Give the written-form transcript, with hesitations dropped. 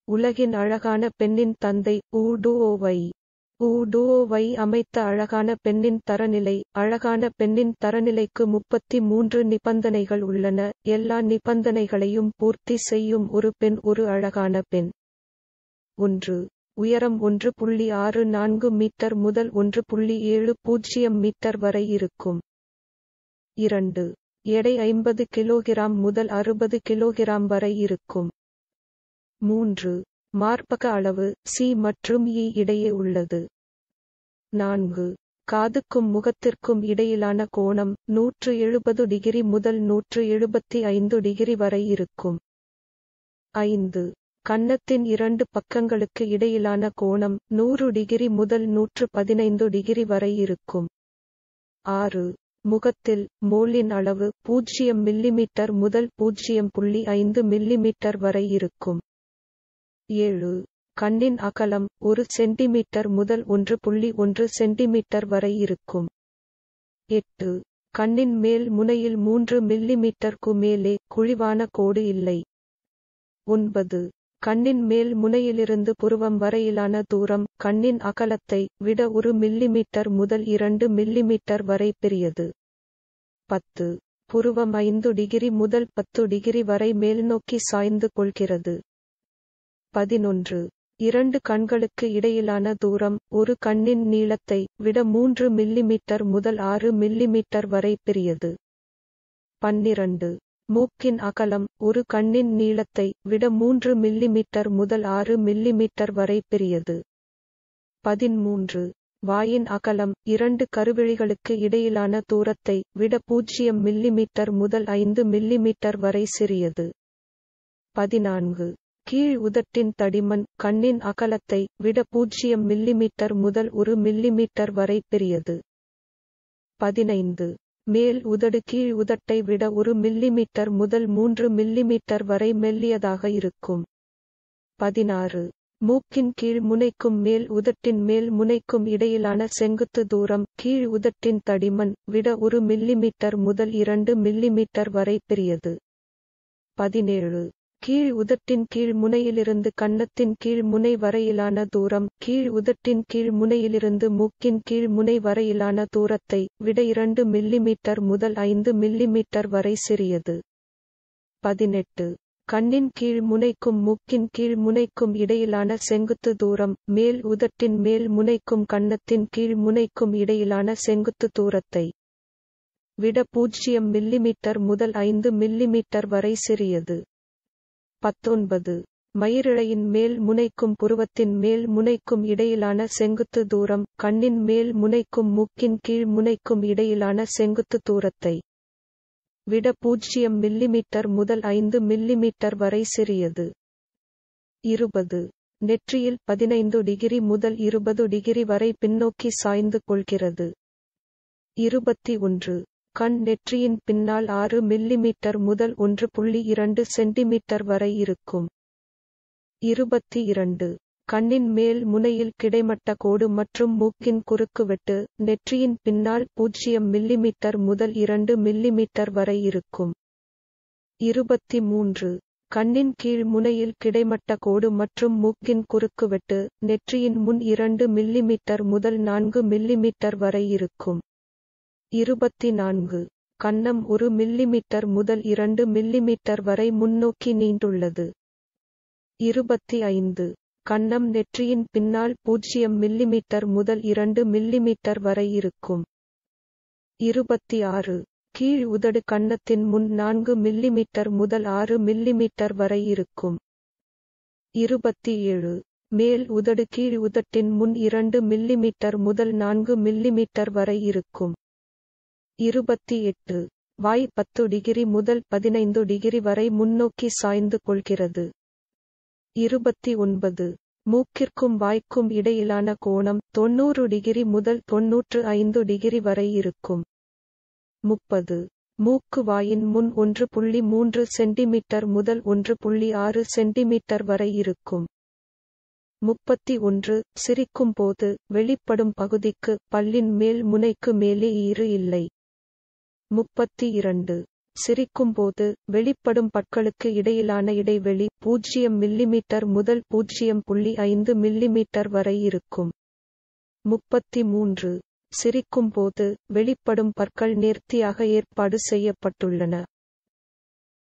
உலகின் அழகான பெண்ணின் தந்தை உடுஓவை. உடுஓவை அமைத்த அழகான பெண்ணின் தரநிலை. அழகான பெண்ணின் தரநிலைக்கு 33 நிபந்தனைகள் உள்ளன. எல்லா நிபந்தனைகளையும் பூர்த்தி செய்யும் ஒரு பெண் ஒரு அழகான பெண். 1. உயரம் 1.64 மீட்டர் முதல் 1.70 மீட்டர் வரை இருக்கும். 2. எடை 50 கிலோகிராம் முதல் 60 கிலோகிராம் வரை இருக்கும். 3. மார்பக அளவு சி மற்றும் இ இடையே உள்ளது. 4. காதுக்கும் முகத்திற்கும் இடையிலான கோணம் 170 டிகிரி முதல் 175 டிகிரி வரை இருக்கும். 5. கன்னத்தின் 2 பக்கங்களுக்கு இடையிலான கோணம் 100 டிகிரி முதல் 115 டிகிரி வரை இருக்கும். 6. முகத்தில் மோலின் அளவு 0 மில்லிமீட்டர் முதல் 0.5 மில்லிமீட்டர் வரை இருக்கும். 7. கண்ணின் அகலம் 1 சென்டிமீட்டர் முதல் 1.1 சென்டிமீட்டர் வரை இருக்கும். 8. கண்ணின் மேல் முனையில் 3 மில்லிமீட்டருக்கு மேலே குழிவான கோடு இல்லை. 9. கண்ணின் மேல் முனையிலிருந்து புருவம் வரையிலான தூரம் கண்ணின் அகலத்தை விட 1 மில்லிமீட்டர் முதல் 2 மில்லிமீட்டர் வரை பெரியது. 10. புருவம் 5 டிகிரி முதல் 10 டிகிரி வரை மேல்நோக்கி சாய்ந்து கொள்கிறது. 11. 2 கண்களுக்கு இடையிலான தூரம் ஒரு கண்ணின் நீளத்தை விட 3 மில்லிமீட்டர் முதல் 6 மில்லிமீட்டர் வரை பெரியது. 12. மூக்கின் அகலம் ஒரு கண்ணின் நீளத்தை விட 3 மில்லிமீட்டர் முதல் 6 மில்லிமீட்டர் வரை பெரியது. 13. வாயின் அகலம் 2 கருவிழிகளுக்கு இடையிலான தூரத்தை விட 0 மில்லிமீட்டர் முதல் 5 மில்லிமீட்டர் வரை சிறியது. 14. கீழ் உதட்டின் தடிமன் கண்ணின் அகலத்தை விட 0 மில்லிமீட்டர் முதல் 1 மில்லிமீட்டர் வரை பெரியது. 15. மேல் உதடு கீழ் உதட்டை விட 1 மில்லிமீட்டர் முதல் 3 மில்லிமீட்டர் வரை மெல்லியதாக இருக்கும். 16. மூக்கின் கீழ் முனைக்கும் மேல் உதட்டின் மேல் முனைக்கும் இடையிலான செங்குத்து தூரம் கீழ் உதட்டின் தடிமன் விட 1 மில்லிமீட்டர் முதல் 2 மில்லிமீட்டர் வரை பெரியது. 17. கீழ் உதட்டின் கீழ் முனையிலிருந்து கன்னத்தின் கீழ் முனை வரையிலான தூரம் கீழ் உதட்டின் கீழ் முனையிலிருந்து மூக்கின் கீழ் முனை வரையிலான தூரத்தை விட 2 மில்லிமீட்டர் முதல் 5 மில்லிமீட்டர் வரை சிறியது. 18. கண்ணின் கீழ் முனைக்கும் மூக்கின் கீழ் முனைக்கும் இடையிலான செங்குத்து தூரம் மேல் உதட்டின் மேல் முனைக்கும் கன்னத்தின் கீழ் முனைக்கும் இடையிலான செங்குத்து தூரத்தை விட 0 மில்லிமீட்டர் முதல் 5 மில்லிமீட்டர் வரை சிறியது. 19. மயிரிழையின் மேல் முனைக்கும் புருவத்தின் மேல் முனைக்கும் இடையிலான செங்குத்து தூரம் கண்ணின் மேல் முனைக்கும் மூக்கின் கீழ் முனைக்கும் இடையிலான செங்குத்து தூரத்தை விட 0 மில்லிமீட்டர் முதல் 5 மில்லிமீட்டர் வரை சிறியது. 20. நெற்றியில் 15 டிகிரி முதல் 20 டிகிரி வரை பின்னோக்கி சாய்ந்து கொள்கிறது. 21. கண் நெற்றியின் பின்னால் 6 மில்லிமீட்டர் முதல் 1.2 சென்டிமீட்டர் வரை இருக்கும். 22. கண்ணின் மேல் முனையில் கிடைமட்ட கோடு மற்றும் மூக்கின் குறுக்குவெட்டு நெற்றியின் பின்னால் 0 மில்லிமீட்டர் முதல் 2 மில்லிமீட்டர் வரை இருக்கும். 23. கண்ணின் கீழ் முனையில் கிடைமட்ட கோடு மற்றும் மூக்கின் குறுக்குவெட்டு நெற்றியின் முன் 2 மில்லிமீட்டர் முதல் 4 மில்லிமீட்டர் வரை இருக்கும். 24. கன்னம் 1 மில்லிமீட்டர் முதல் 2 மில்லிமீட்டர் வரை முன்னோக்கி நீண்டுள்ளது. 25. கன்னம் நெற்றியின் பின்னால் 0 மில்லிமீட்டர் முதல் 2 மில்லிமீட்டர் வரை இருக்கும். 26. கீழ் உதடு கன்னத்தின் முன் 4 மில்லிமீட்டர் முதல் 6 மில்லிமீட்டர் வரை இருக்கும். 27. மேல் உதடு கீழ் உதட்டின் முன் 2 மில்லிமீட்டர் முதல் 4 மில்லிமீட்டர் வரை இருக்கும். 28. வாய் 10 டிகிரி முதல் 15 டிகிரி வரை முன்னோக்கி சாய்ந்து கொள்கிறது. 29. மூக்கிற்கும் வாய்க்கும் இடையிலான கோணம் 90 டிகிரி முதல் 95 டிகிரி வரை இருக்கும். 30. மூக்கு வாயின் முன் 1.3 சென்டிமீட்டர் முதல் 1.6 சென்டிமீட்டர் வரை இருக்கும். 31. சிரிக்கும் போது வெளிப்படும் பகுதிக்கு பல்லின் மேல் முனைக்கு மேலே ஈறு இல்லை. 32. சிரிக்கும்போது வெளிப்படும் பற்களுக்கு இடையிலான இடைவெளி 0 மில்லிமீட்டர் முதல் 0.5 மில்லிமீட்டர் வரை இருக்கும். 33. சிரிக்கும்போது வெளிப்படும் பற்கள் நேர்த்தியாக ஏற்பாடு செய்யப்பட்டுள்ளன.